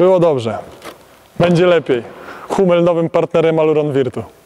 Było dobrze. Będzie lepiej. Hummel nowym partnerem Aluron Virtu.